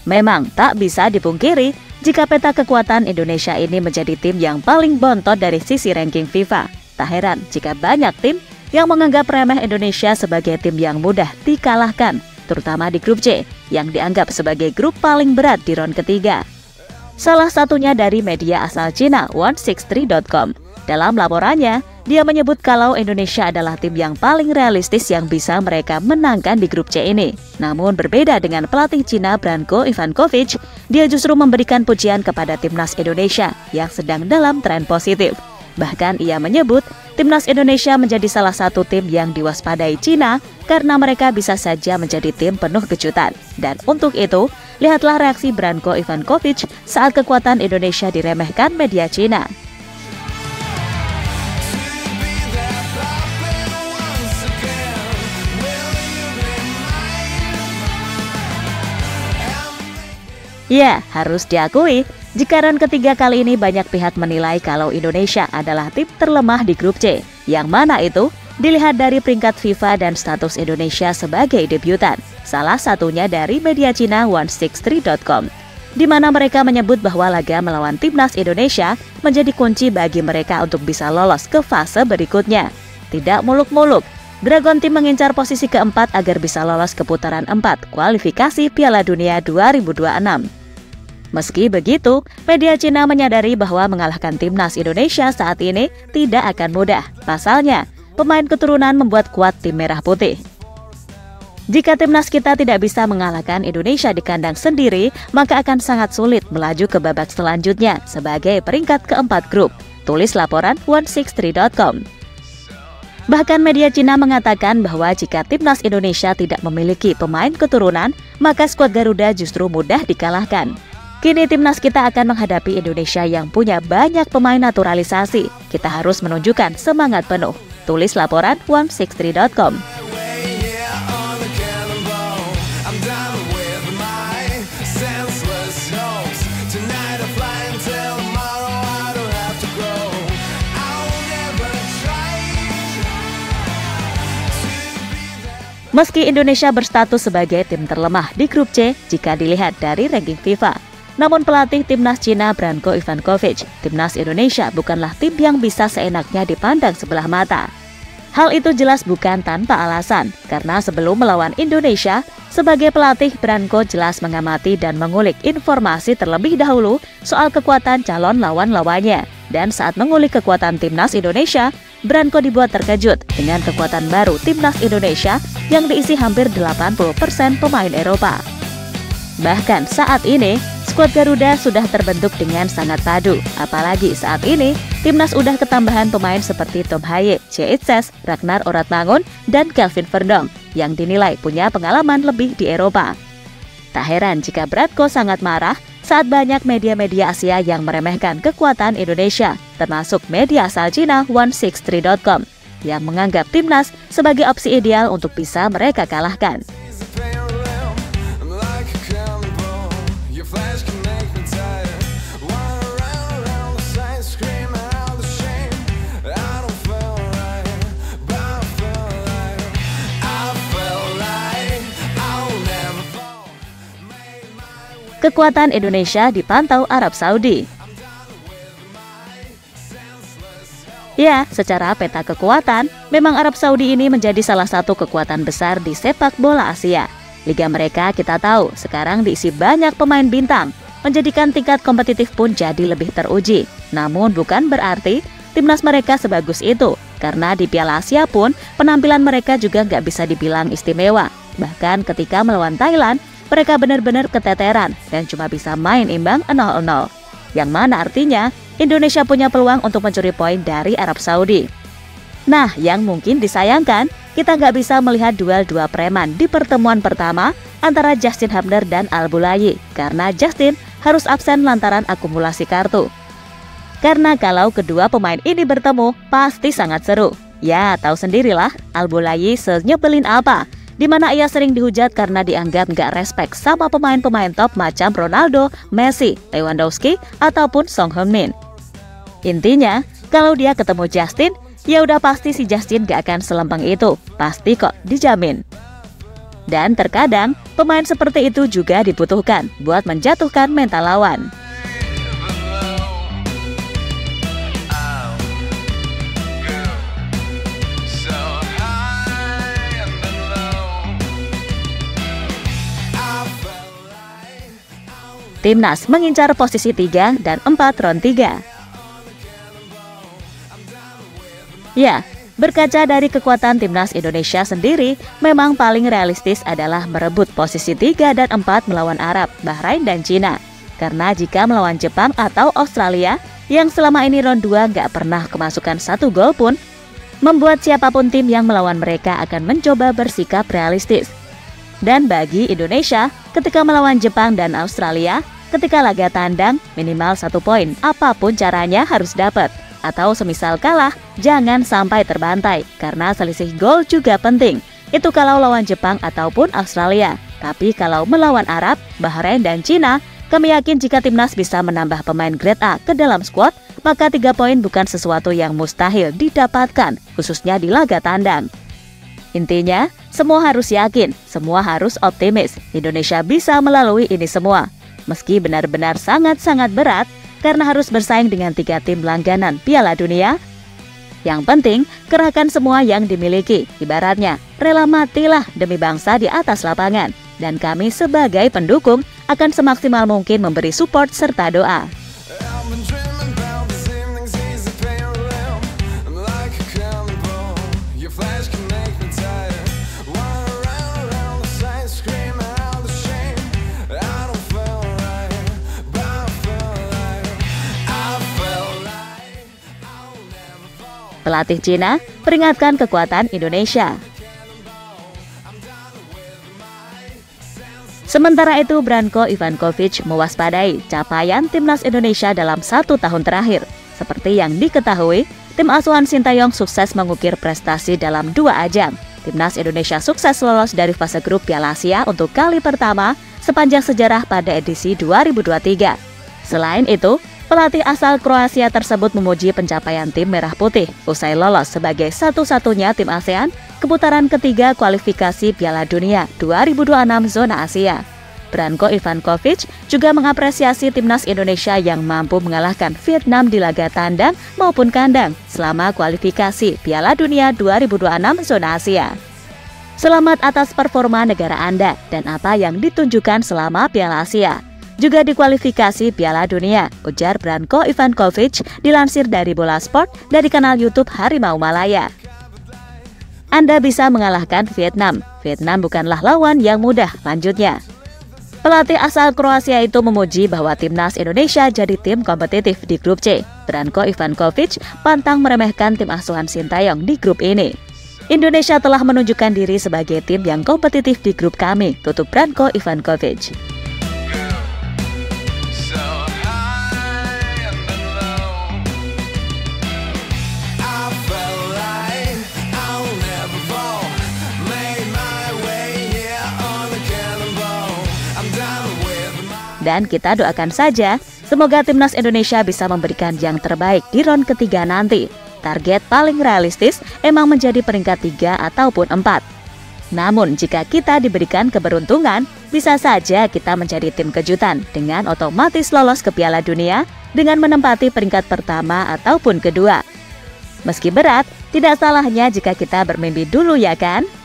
Memang tak bisa dipungkiri jika peta kekuatan Indonesia ini menjadi tim yang paling bontot dari sisi ranking FIFA. Tak heran jika banyak tim yang menganggap remeh Indonesia sebagai tim yang mudah dikalahkan, terutama di grup C yang dianggap sebagai grup paling berat di ronde ketiga. Salah satunya dari media asal Cina 163.com. Dalam laporannya, dia menyebut kalau Indonesia adalah tim yang paling realistis yang bisa mereka menangkan di grup C ini. Namun berbeda dengan pelatih Cina Branko Ivankovic, dia justru memberikan pujian kepada timnas Indonesia yang sedang dalam tren positif. Bahkan ia menyebut timnas Indonesia menjadi salah satu tim yang diwaspadai Cina karena mereka bisa saja menjadi tim penuh kejutan. Dan untuk itu, lihatlah reaksi Branko Ivankovic saat kekuatan Indonesia diremehkan media Cina. Ya, harus diakui, jika ronde ketiga kali ini banyak pihak menilai kalau Indonesia adalah tim terlemah di grup C. Yang mana itu dilihat dari peringkat FIFA dan status Indonesia sebagai debutan. Salah satunya dari media Cina 163.com, di mana mereka menyebut bahwa laga melawan timnas Indonesia menjadi kunci bagi mereka untuk bisa lolos ke fase berikutnya. Tidak muluk-muluk, Dragon Team mengincar posisi keempat agar bisa lolos ke putaran 4 kualifikasi Piala Dunia 2026. Meski begitu, media Cina menyadari bahwa mengalahkan timnas Indonesia saat ini tidak akan mudah. Pasalnya, pemain keturunan membuat kuat tim merah putih. Jika timnas kita tidak bisa mengalahkan Indonesia di kandang sendiri, maka akan sangat sulit melaju ke babak selanjutnya sebagai peringkat keempat grup, tulis laporan 163.com. Bahkan media Cina mengatakan bahwa jika timnas Indonesia tidak memiliki pemain keturunan, maka skuad Garuda justru mudah dikalahkan. Kini timnas kita akan menghadapi Indonesia yang punya banyak pemain naturalisasi. Kita harus menunjukkan semangat penuh, tulis laporan 163.com. Meski Indonesia berstatus sebagai tim terlemah di grup C jika dilihat dari ranking FIFA, namun pelatih timnas Cina Branko Ivankovic, timnas Indonesia bukanlah tim yang bisa seenaknya dipandang sebelah mata. Hal itu jelas bukan tanpa alasan, karena sebelum melawan Indonesia, sebagai pelatih Branko jelas mengamati dan mengulik informasi terlebih dahulu soal kekuatan calon lawan-lawannya. Dan saat mengulik kekuatan timnas Indonesia, Branko dibuat terkejut dengan kekuatan baru timnas Indonesia yang diisi hampir 80% pemain Eropa. Bahkan saat ini, skuad Garuda sudah terbentuk dengan sangat padu. Apalagi saat ini, timnas udah ketambahan pemain seperti Tom Haye, Ceitses, Ragnar Oratmangun, dan Kelvin Verdong yang dinilai punya pengalaman lebih di Eropa. Tak heran jika Branko sangat marah saat banyak media-media Asia yang meremehkan kekuatan Indonesia, termasuk media asal Cina 163.com, yang menganggap timnas sebagai opsi ideal untuk bisa mereka kalahkan. Kekuatan Indonesia dipantau Arab Saudi. Ya, secara peta kekuatan, memang Arab Saudi ini menjadi salah satu kekuatan besar di sepak bola Asia. Liga mereka kita tahu sekarang diisi banyak pemain bintang, menjadikan tingkat kompetitif pun jadi lebih teruji. Namun bukan berarti timnas mereka sebagus itu, karena di Piala Asia pun penampilan mereka juga nggak bisa dibilang istimewa. Bahkan ketika melawan Thailand, mereka benar-benar keteteran dan cuma bisa main imbang 0-0. Yang mana artinya Indonesia punya peluang untuk mencuri poin dari Arab Saudi. Nah, yang mungkin disayangkan, kita nggak bisa melihat duel dua preman di pertemuan pertama antara Justin Hubner dan Al-Boulaye, karena Justin harus absen lantaran akumulasi kartu. Karena kalau kedua pemain ini bertemu, pasti sangat seru. Ya, tahu sendirilah Al-Boulaye senyebelin apa, di mana ia sering dihujat karena dianggap nggak respect sama pemain-pemain top macam Ronaldo, Messi, Lewandowski, ataupun Son Heung-min. Intinya, kalau dia ketemu Justin, ya udah pasti si Justin gak akan selempeng itu, pasti kok, dijamin. Dan terkadang, pemain seperti itu juga dibutuhkan buat menjatuhkan mental lawan. Timnas mengincar posisi 3 dan 4 round 3. Ya, berkaca dari kekuatan Timnas Indonesia sendiri, memang paling realistis adalah merebut posisi 3 dan 4 melawan Arab, Bahrain, dan Cina. Karena jika melawan Jepang atau Australia, yang selama ini round 2 nggak pernah kemasukan 1 gol pun, membuat siapapun tim yang melawan mereka akan mencoba bersikap realistis. Dan bagi Indonesia, ketika melawan Jepang dan Australia, ketika laga tandang, minimal 1 poin, apapun caranya harus dapat. Atau semisal kalah, jangan sampai terbantai, karena selisih gol juga penting. Itu kalau lawan Jepang ataupun Australia. Tapi kalau melawan Arab, Bahrain, dan Cina, kami yakin jika Timnas bisa menambah pemain grade A ke dalam skuad, maka 3 poin bukan sesuatu yang mustahil didapatkan, khususnya di laga tandang. Intinya, semua harus yakin, semua harus optimis. Indonesia bisa melalui ini semua. Meski benar-benar sangat-sangat berat, karena harus bersaing dengan 3 tim langganan Piala Dunia. Yang penting, kerahkan semua yang dimiliki. Ibaratnya, rela matilah demi bangsa di atas lapangan. Dan kami sebagai pendukung akan semaksimal mungkin memberi support serta doa. Pelatih Cina peringatkan kekuatan Indonesia. Sementara itu, Branko Ivankovic mewaspadai capaian Timnas Indonesia dalam 1 tahun terakhir. Seperti yang diketahui, tim asuhan Sintayong sukses mengukir prestasi dalam 2 ajang. Timnas Indonesia sukses lolos dari fase grup Piala Asia untuk kali pertama sepanjang sejarah pada edisi 2023. Selain itu, pelatih asal Kroasia tersebut memuji pencapaian tim Merah Putih usai lolos sebagai satu-satunya tim ASEAN ke putaran ketiga kualifikasi Piala Dunia 2026 zona Asia. Branko Ivankovic juga mengapresiasi Timnas Indonesia yang mampu mengalahkan Vietnam di laga tandang maupun kandang selama kualifikasi Piala Dunia 2026 zona Asia. Selamat atas performa negara Anda dan apa yang ditunjukkan selama Piala Asia. Juga di kualifikasi Piala Dunia, ujar Branko Ivankovic dilansir dari Bola Sport dari kanal YouTube Harimau Malaya. Anda bisa mengalahkan Vietnam. Vietnam bukanlah lawan yang mudah, lanjutnya. Pelatih asal Kroasia itu memuji bahwa Timnas Indonesia jadi tim kompetitif di grup C. Branko Ivankovic pantang meremehkan tim asuhan Sintayong di grup ini. Indonesia telah menunjukkan diri sebagai tim yang kompetitif di grup kami, tutup Branko Ivankovic. Dan kita doakan saja, semoga Timnas Indonesia bisa memberikan yang terbaik di round ketiga nanti. Target paling realistis emang menjadi peringkat 3 ataupun 4. Namun jika kita diberikan keberuntungan, bisa saja kita menjadi tim kejutan dengan otomatis lolos ke Piala Dunia dengan menempati peringkat pertama ataupun kedua. Meski berat, tidak salahnya jika kita bermimpi dulu ya kan?